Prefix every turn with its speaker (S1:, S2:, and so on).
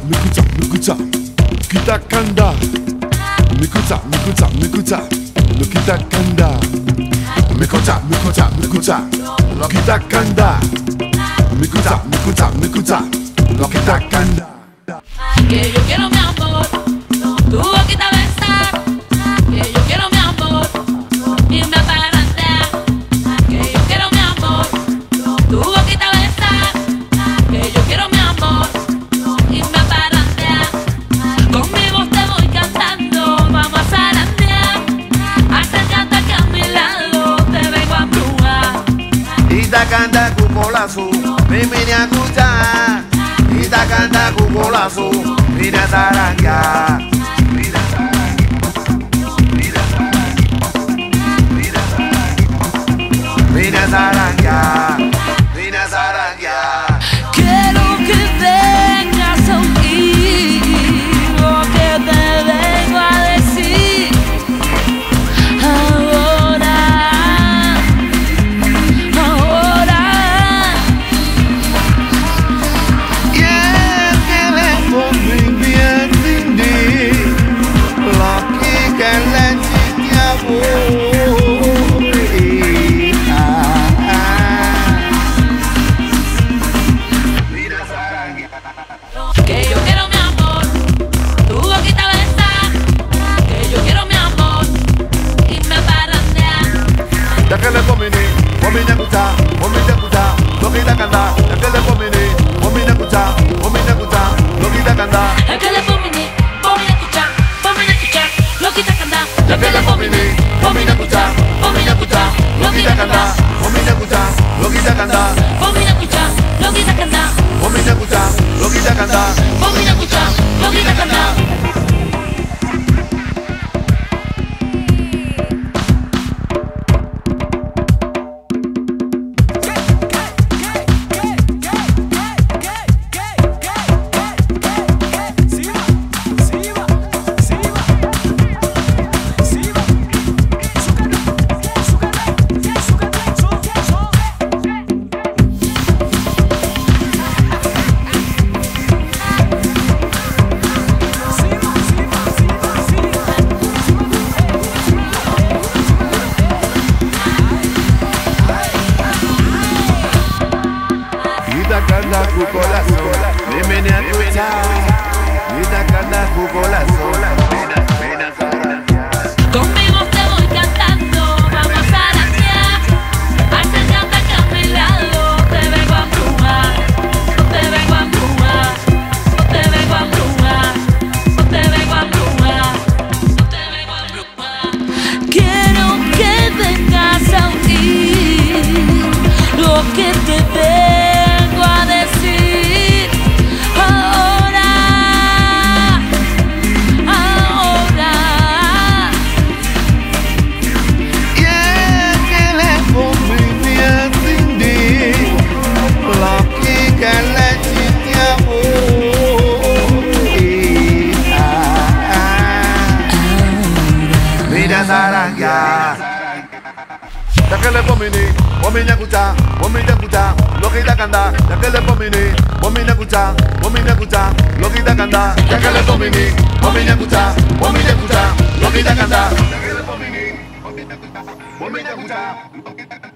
S1: mikuta, kita kanda. Mikuta, lo kita kanda. Mikuta, lo kita kanda. Mikuta, lo kita kanda.
S2: Que yo quiero mi amor, tu boquita besar. Que yo quiero mi amor, y me aparantea. Que yo quiero mi amor, tu boquita besar. Que yo quiero mi amor, y me aparantea. Conmigo te voy cantando, vamos a zarandear. Acércate que a mi lado te vengo a embrujar.
S3: Itakanda kukolasu, mimi nyakuta. Itakanda kukolasu, mina saranga. Mina saranga, mina saranga.
S2: Quiero que vengas a oír lo que te vengo a decir. Ahora.
S3: Y es que le pongo bien dindi, lo que le chiste a vos.
S2: Que yo quiero mi amor, tu boquita besar. Que yo quiero mi amor, y me aparandea.
S1: Yakele pomini, pomina kuta, lo kita kanda. Yakele pomini, pomina kuta, lo kita kanda.
S2: Aquele pomini, pomina kucha, lo quita canda.
S1: Yakele pomini, pomina kuta, lo kita kanda. Pomina kuta, lo kita kanda.
S2: Pomina kucha, lo quita canda.
S1: Pomina kuta, lo kita kanda.
S2: Pomina kucha, lo quita canda.
S3: Itakanda kukolasu, mimi nyakuta. Itakanda kukolasu, mina saranga.
S2: Conmigo te voy cantando, vamos a zarandear. Acércate que a mi lado te vengo a embrujar. Te vengo a embrujar, te vengo a embrujar, te vengo a embrujar, te vengo a embrujar. Quiero que vengas a oír lo que te vengo a decir. Ahora.
S3: Y es que le pongo bien dindi, lo que le chiste a vos. Mina saranga.
S1: Yakele pomini, pomina kuta, lo kita kanda. Yakele pomini, pomina kuta, lo kita kanda. Yakele pomini, pomina kuta, lo kita kanda. Yakele pomini, pomina kuta, lo kita kanda.